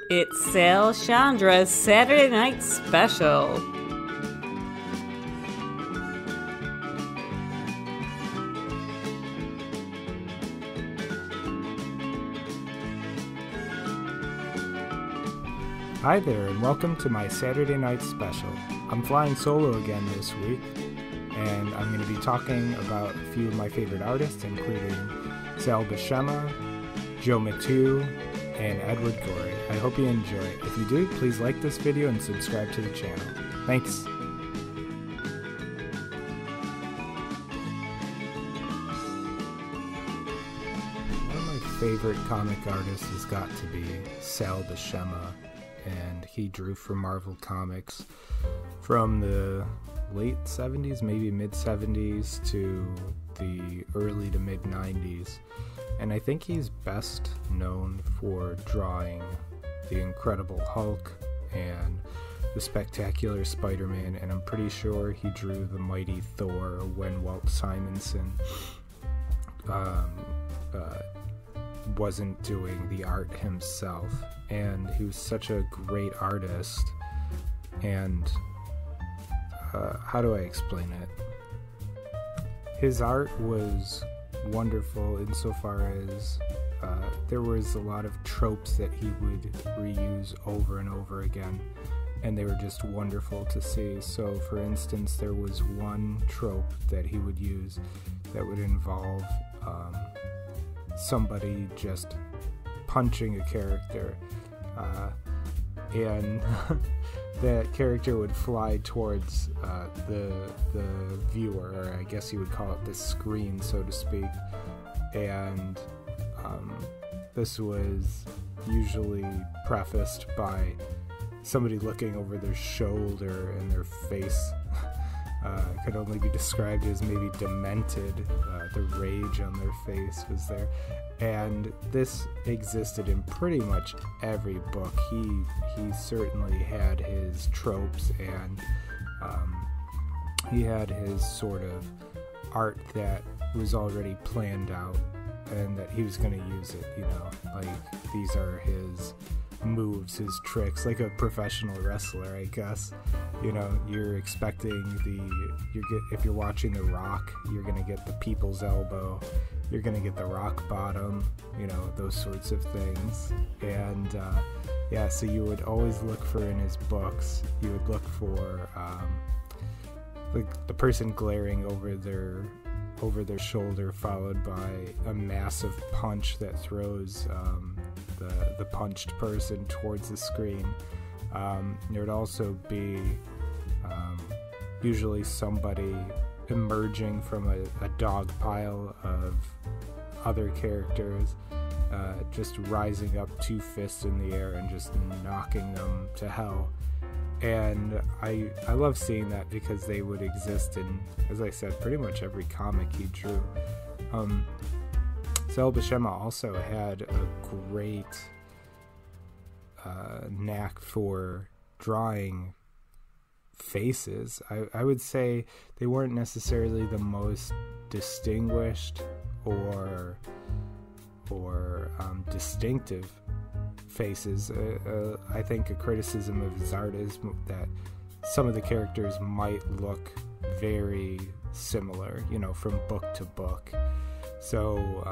It's Sciandra's Saturday Night Special. Hi there, and welcome to my Saturday Night Special. I'm flying solo again this week, and I'm going to be talking about a few of my favorite artists, including Sal Buscema, Joe Mathieu, and Edward Gorey. I hope you enjoy it. If you do, please like this video and subscribe to the channel. Thanks. One of my favorite comic artists has got to be Sal Buscema, and he drew for Marvel Comics from the late 70s, maybe mid 70s to the early to mid 90s. And I think he's best known for drawing the Incredible Hulk and the Spectacular Spider-Man, and I'm pretty sure he drew the Mighty Thor when Walt Simonson wasn't doing the art himself. And he was such a great artist, and how do I explain it? His art was wonderful insofar as there was a lot of tropes that he would reuse over and over again, and they were just wonderful to see. So for instance, there was one trope that he would use that would involve somebody just punching a character, and that character would fly towards the viewer, or I guess you would call it the screen, so to speak. And this was usually prefaced by somebody looking over their shoulder, and their face could only be described as maybe demented. The rage on their face was there, and this existed in pretty much every book. He certainly had his tropes, and he had his sort of art that was already planned out, and that he was going to use it, you know, like these are his moves, his tricks, like a professional wrestler, I guess. You know, you're expecting if you're watching The Rock, you're gonna get the people's elbow, you're gonna get the rock bottom, you know, those sorts of things. And yeah, so you would always look for, in his books, you would look for like the person glaring over their shoulder, followed by a massive punch that throws the punched person towards the screen. There would also be usually somebody emerging from a dog pile of other characters, just rising up, two fists in the air and just knocking them to hell. And I love seeing that, because they would exist in, as I said, pretty much every comic he drew. Sal Buscema also had a great knack for drawing faces. I would say they weren't necessarily the most distinguished or distinctive faces. I think a criticism of his art is that some of the characters might look very similar, you know, from book to book. So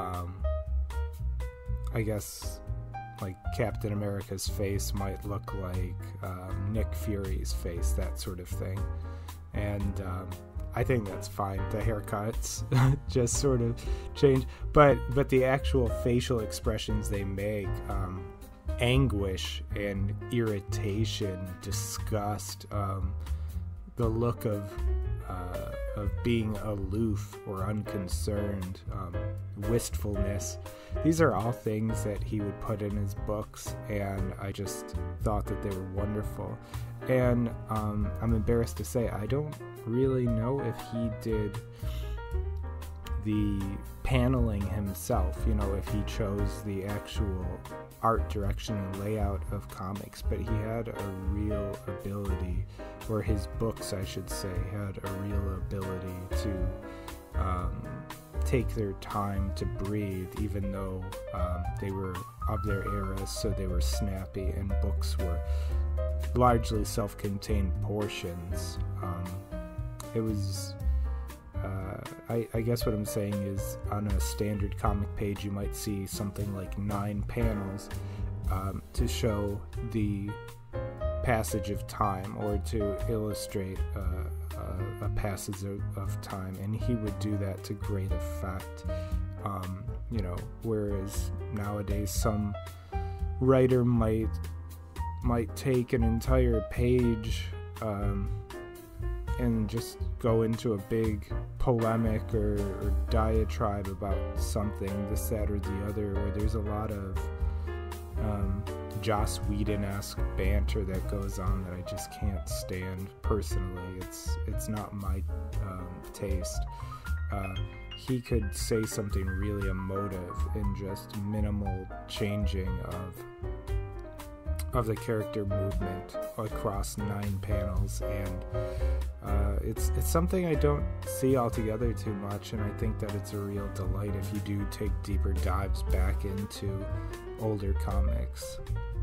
I guess like Captain America's face might look like Nick Fury's face, that sort of thing. And I think that's fine. The haircuts just sort of change, but the actual facial expressions they make, anguish and irritation, disgust, the look of being aloof or unconcerned, wistfulness. These are all things that he would put in his books, and I just thought that they were wonderful. And I'm embarrassed to say I don't really know if he did the paneling himself, you know, if he chose the actual art direction and layout of comics, but he had a real ability, or his books I should say had a real ability to take their time to breathe, even though they were of their era, so they were snappy, and books were largely self-contained portions. It was, I guess what I'm saying is, on a standard comic page, you might see something like 9 panels to show the passage of time, or to illustrate a passage of time, and he would do that to great effect. Whereas nowadays some writer might take an entire page and just go into a big polemic or diatribe about something, this, that, or the other, where there's a lot of Joss Whedon-esque banter that goes on that I just can't stand personally. It's not my taste. He could say something really emotive in just minimal changing of the character movement across 9 panels, and it's something I don't see altogether too much, and I think that it's a real delight if you do take deeper dives back into older comics.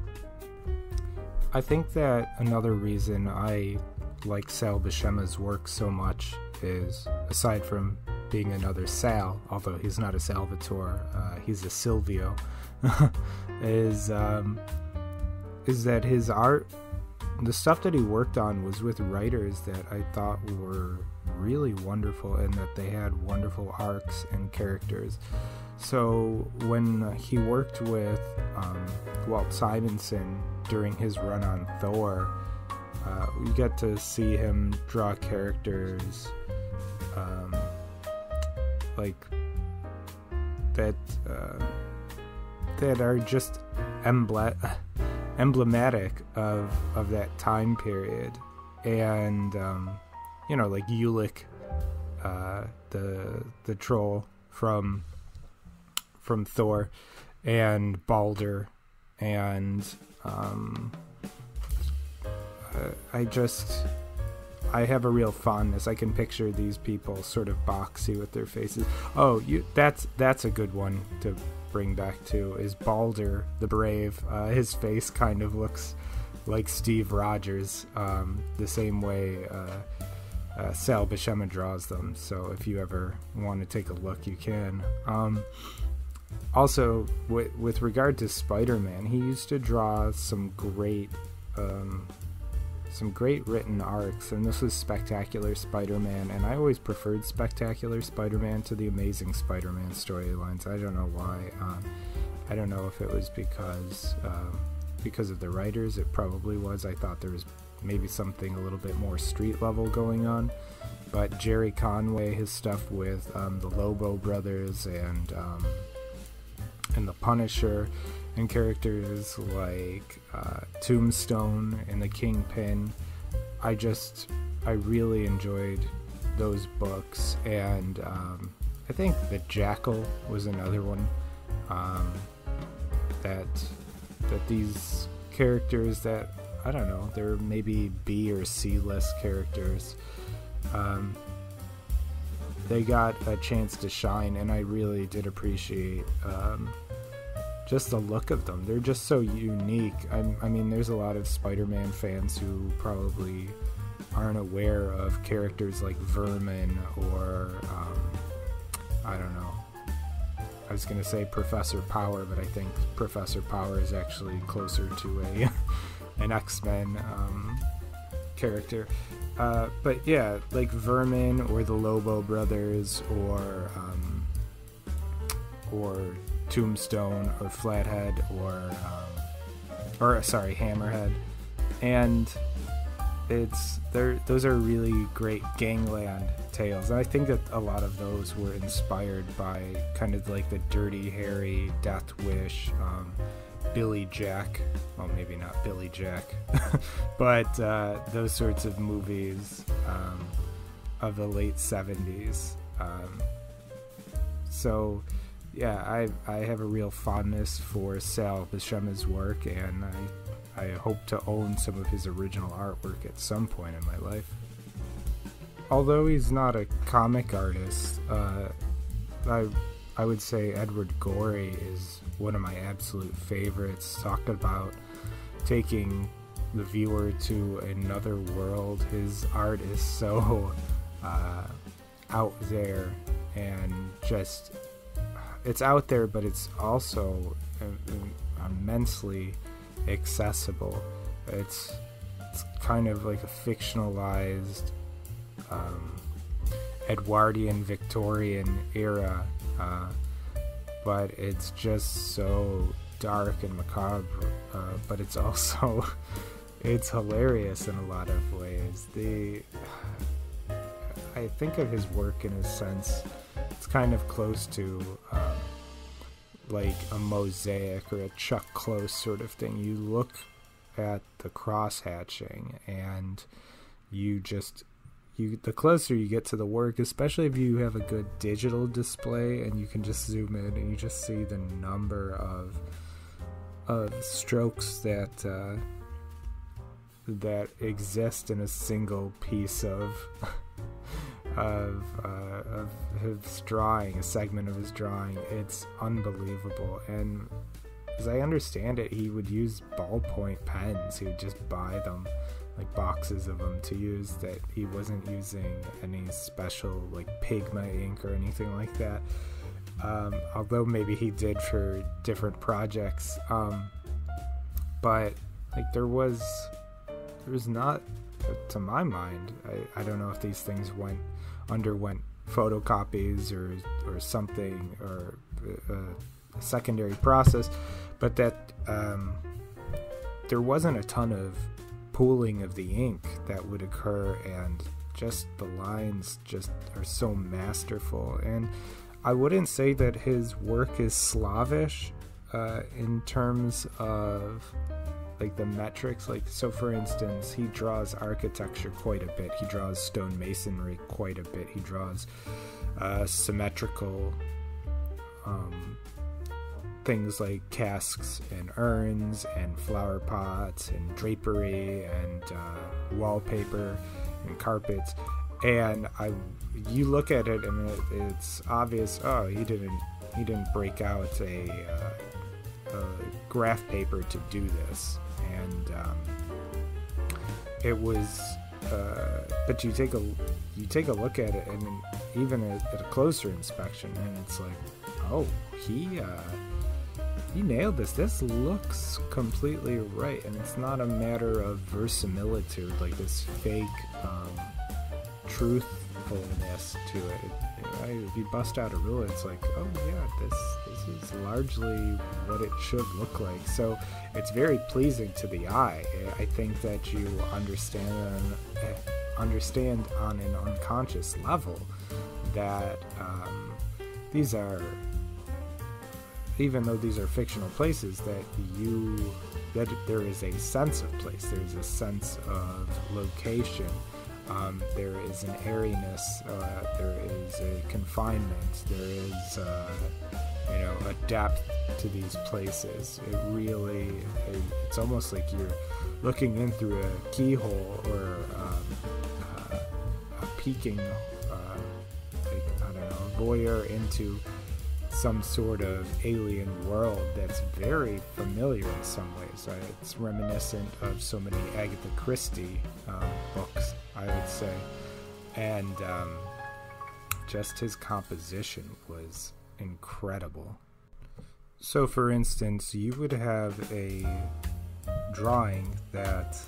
I think that another reason I like Sal Buscema's work so much is, aside from being another Sal, although he's not a Salvatore, he's a Silvio, is that his art, the stuff that he worked on, was with writers that I thought were really wonderful, and that they had wonderful arcs and characters. So when he worked with Walt Simonson during his run on Thor, you get to see him draw characters like that that are just emblematic of that time period, and like Ulick, the troll from Thor, and Balder, and I have a real fondness. I can picture these people sort of boxy with their faces. Oh, that's a good one to bring back to, is Balder the Brave. His face kind of looks like Steve Rogers, the same way Sal Buscema draws them. So if you ever want to take a look, you can. Also, with regard to Spider-Man, he used to draw some great written arcs, and this was Spectacular Spider-Man, and I always preferred Spectacular Spider-Man to the Amazing Spider-Man storylines. I don't know why. I don't know if it was because of the writers. It probably was. I thought there was maybe something a little bit more street level going on, but Jerry Conway, his stuff with the Lobo brothers and the Punisher, and characters like Tombstone and the Kingpin, I really enjoyed those books. And I think the Jackal was another one, that these characters that, I don't know, they're maybe B or C list characters, they got a chance to shine, and I really did appreciate just the look of them. They're just so unique. I mean, there's a lot of Spider-Man fans who probably aren't aware of characters like Vermin, or I don't know. I was going to say Professor Power, but I think Professor Power is actually closer to an X-Men character. But yeah, like Vermin, or the Lobo brothers, or Tombstone, or Flathead, or Hammerhead, and those are really great gangland tales, and I think that a lot of those were inspired by kind of like the Dirty Harry, Death Wish, Billy Jack, well, maybe not Billy Jack, but those sorts of movies of the late 70s. So yeah, I have a real fondness for Sal Buscema's work, and I hope to own some of his original artwork at some point in my life. Although he's not a comic artist, I would say Edward Gorey is one of my absolute favorites. Talk about taking the viewer to another world. His art is so out there, and just, it's out there, but it's also immensely accessible. It's kind of like a fictionalized Edwardian Victorian era, but it's just so dark and macabre, but it's also it's hilarious in a lot of ways. I think of his work in a sense, it's kind of close to like a mosaic or a Chuck Close sort of thing. You look at the cross-hatching, and the closer you get to the work, especially if you have a good digital display and you can just zoom in and you just see the number of strokes that exist in a single piece of his drawing, a segment of his drawing. It's unbelievable. And as I understand it, he would use ballpoint pens. He would just buy them, like boxes of them to use, that he wasn't using any special like Pigma ink or anything like that, although maybe he did for different projects, but like there was not, to my mind, I don't know if these things underwent photocopies or something, or a secondary process, but that there wasn't a ton of pooling of the ink that would occur, and just the lines just are so masterful. And I wouldn't say that his work is slavish in terms of like the metrics. Like, so for instance, he draws architecture quite a bit, he draws stonemasonry quite a bit, he draws symmetrical things like casks and urns and flower pots and drapery and wallpaper and carpets. And you look at it and it's obvious, oh, he didn't break out a graph paper to do this. And it was but you take a look at it, and even at a closer inspection, and it's like, oh, he nailed this. This looks completely right, and it's not a matter of verisimilitude, like this fake truthfulness to it. If you bust out a ruler, it's like, oh yeah, this is largely what it should look like. So it's very pleasing to the eye. I think that you understand on an unconscious level that these are, even though these are fictional places, that there is a sense of place, there's a sense of location, there is an airiness, there is a confinement, there is a depth to these places. It's almost like you're looking in through a keyhole, or a peeking, voyeur into some sort of alien world that's very familiar in some ways. It's reminiscent of so many Agatha Christie books, I would say. And just his composition was incredible. So for instance, you would have a drawing that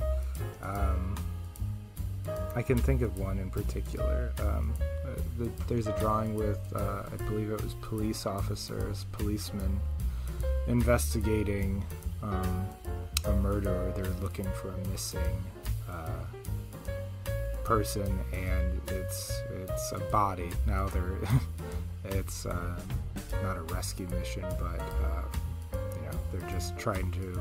I can think of one in particular. There's a drawing with, I believe it was policemen investigating a murder, or they're looking for a missing person, and it's a body. Now it's not a rescue mission, but they're just trying to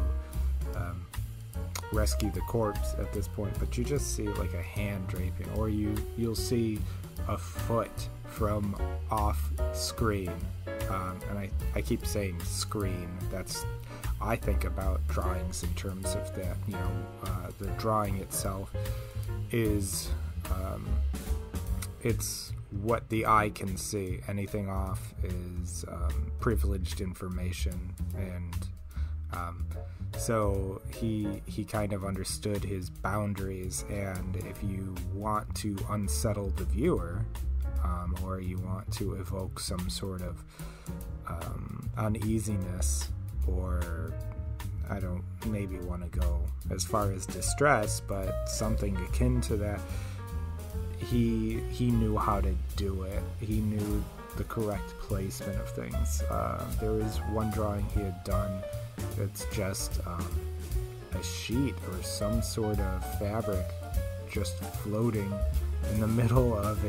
rescue the corpse at this point. But you just see like a hand draping, or you'll see a foot from off screen, and I keep saying screen. I think about drawings in terms of that. The drawing itself is it's what the eye can see. Anything off is privileged information, and so he kind of understood his boundaries. And if you want to unsettle the viewer, or you want to evoke some sort of uneasiness, or I don't maybe want to go as far as distress, but something akin to that, he knew how to do it. He knew the correct placement of things. There was one drawing he had done that's just a sheet or some sort of fabric just floating in the middle of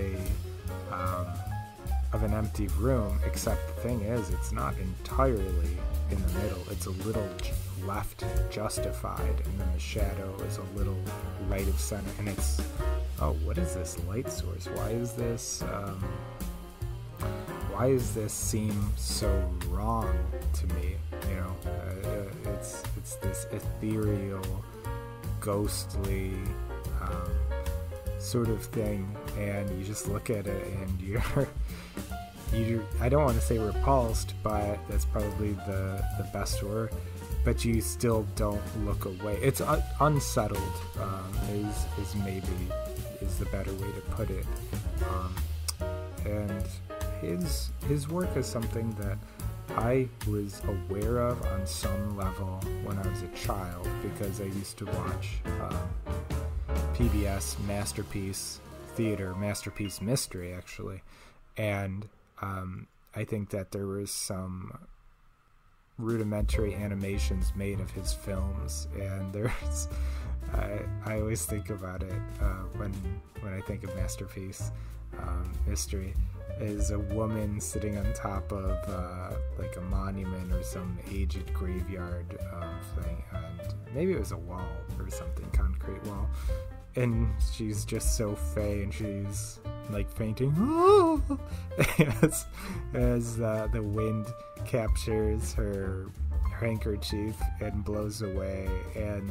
an empty room, except the thing is, it's not entirely in the middle. It's a little left justified, and then the shadow is a little right of center, and it's, oh, what is this light source? Why does this seem so wrong to me? You know, it's this ethereal, ghostly sort of thing, and you just look at it and you're I don't want to say repulsed, but that's probably the best word, but you still don't look away. It's unsettled, is the better way to put it. And his work is something that I was aware of on some level when I was a child, because I used to watch PBS Masterpiece Theater, Masterpiece Mystery, actually, and I think that there was some rudimentary animations made of his films, and there's I always think about it when I think of Masterpiece Mystery, is a woman sitting on top of like a monument or some aged graveyard thing, and maybe it was a wall or something, concrete wall, and she's just so fey, and she's like fainting as the wind captures her handkerchief and blows away. And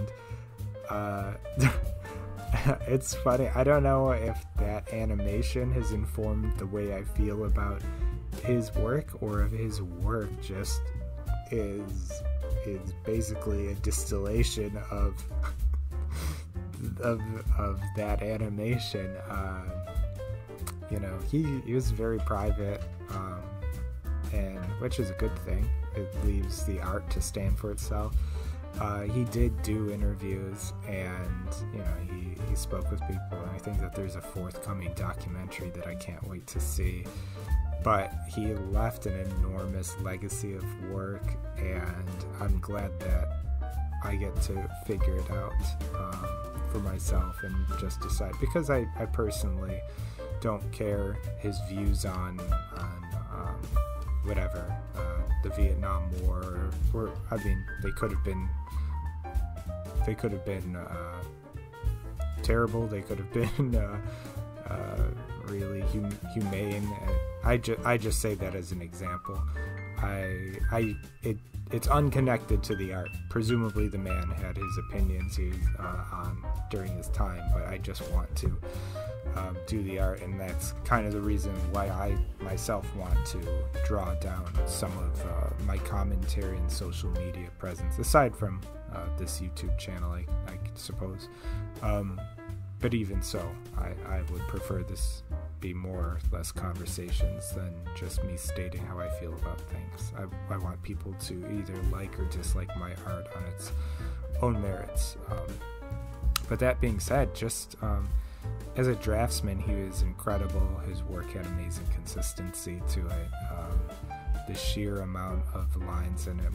it's funny, I don't know if that animation has informed the way I feel about his work, or if his work just is basically a distillation of that animation. You know, he was very private, and which is a good thing. It leaves the art to stand for itself. He did do interviews, and you know, he spoke with people, and I think that there's a forthcoming documentary that I can't wait to see. But he left an enormous legacy of work, and I'm glad that I get to figure it out for myself and just decide, because I personally don't care his views on whatever, the Vietnam War, or I mean, they could have been terrible. They could have been really humane. I just say that as an example. It's unconnected to the art. Presumably the man had his opinions on during his time, but I just want to do the art, and that's kind of the reason why I myself want to draw down some of my commentary and social media presence, aside from this YouTube channel, I suppose. But even so, I would prefer this be more or less conversations than just me stating how I feel about things. I want people to either like or dislike my art on its own merits. But that being said, just as a draftsman, he was incredible. His work had amazing consistency to it. The sheer amount of lines in it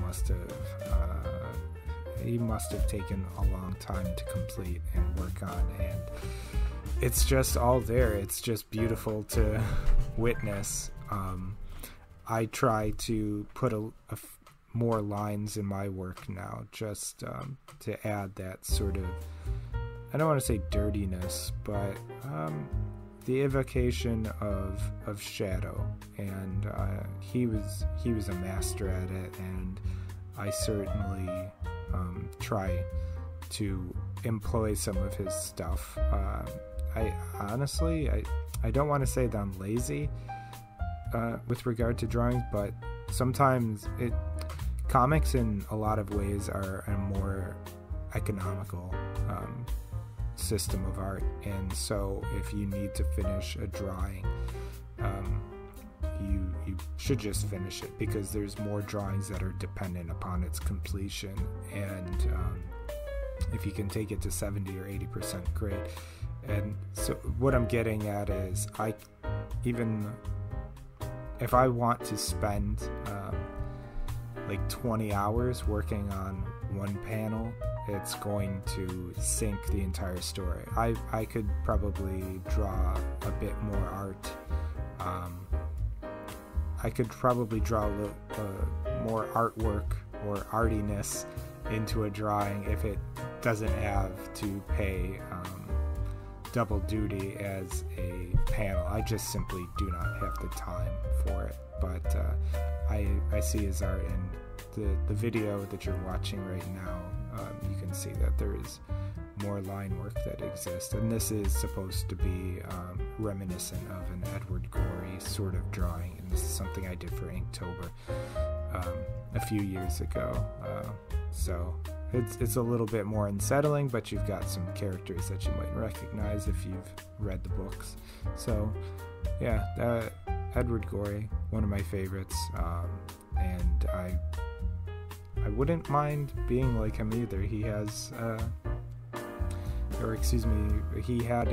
he must have taken a long time to complete and work on, and it's just all there. It's just beautiful to witness. I try to put more lines in my work now, just to add that sort of, I don't want to say dirtiness, but the evocation of shadow. And he was a master at it, and I certainly try to employ some of his stuff. I honestly, I don't want to say that I'm lazy with regard to drawing, but sometimes comics in a lot of ways are a more economical system of art, and so if you need to finish a drawing, you should just finish it, because there's more drawings that are dependent upon its completion, and if you can take it to 70 or 80%, great. And so what I'm getting at is, even if I want to spend like 20 hours working on one panel, it's going to sink the entire story. I could probably draw a bit more art. I could probably draw a little more artwork or artiness into a drawing if it doesn't have to pay double duty as a panel. I just simply do not have the time for it. But I see his art, and the video that you're watching right now, you can see that there is more line work that exists, and this is supposed to be reminiscent of an Edward Gorey sort of drawing, and this is something I did for Inktober a few years ago. So it's a little bit more unsettling, but you've got some characters that you might recognize if you've read the books. So yeah, Edward Gorey, one of my favorites, and I wouldn't mind being like him either. He has he had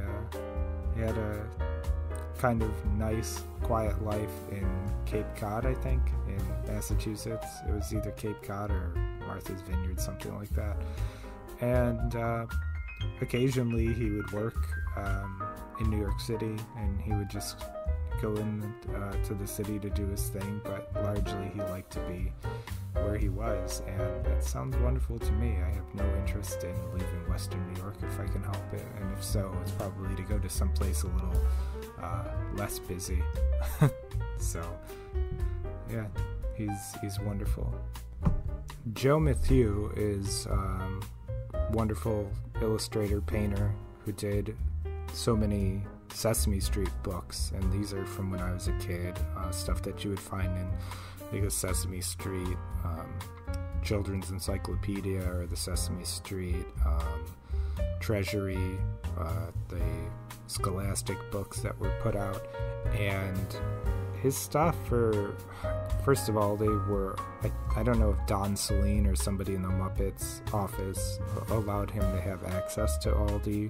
a kind of nice, quiet life in Cape Cod, I think, in Massachusetts. It was either Cape Cod or Martha's Vineyard, something like that. And occasionally he would work in New York City, and he would just go in to the city to do his thing, but largely he liked to be where he was, and that sounds wonderful to me. I have no interest in leaving Western New York if I can help it, and if so, it's probably to go to someplace a little less busy. So yeah, he's wonderful. Joe Mathieu is wonderful illustrator, painter, who did so many Sesame Street books, and these are from when I was a kid, stuff that you would find in like a Sesame Street children's encyclopedia, or the Sesame Street treasury, the Scholastic books that were put out. And his stuff, first of all, they were, I don't know if Don Saleen or somebody in the Muppets office allowed him to have access to all the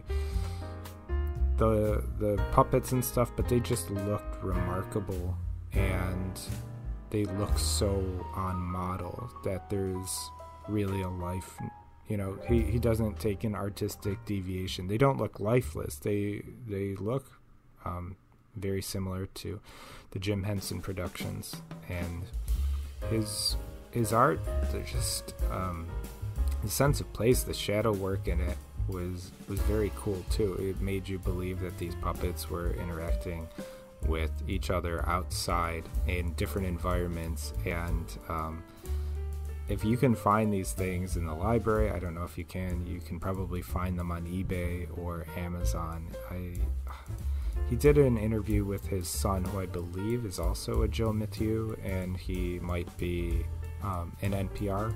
puppets and stuff, but they just looked remarkable, and they look so on model that there's really a life. You know, he doesn't take an artistic deviation. They don't look lifeless. They look very similar to the Jim Henson productions, and his art, they're just the sense of place, the shadow work in it was very cool too. It made you believe that these puppets were interacting with each other outside in different environments, and if you can find these things in the library, I don't know if you can probably find them on eBay or Amazon. He did an interview with his son, who I believe is also a Joe Mathieu, and he might be an NPR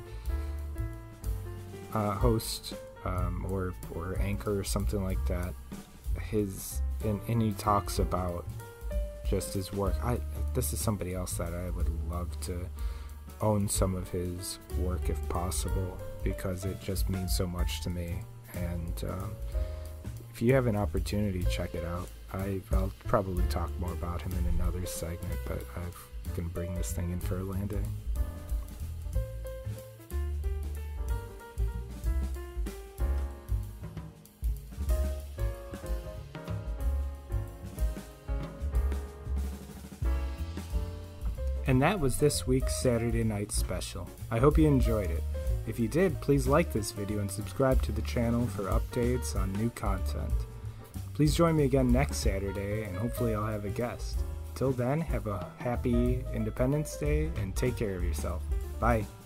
host or anchor or something like that. And he talks about just his work. This is somebody else that I would love to own some of his work if possible, because it just means so much to me. And if you have an opportunity, check it out. I'll probably talk more about him in another segment, but I can bring this thing in for a landing. And that was this week's Saturday Night Special. I hope you enjoyed it. If you did, please like this video and subscribe to the channel for updates on new content. Please join me again next Saturday, and hopefully I'll have a guest. Till then, have a happy Independence Day and take care of yourself. Bye.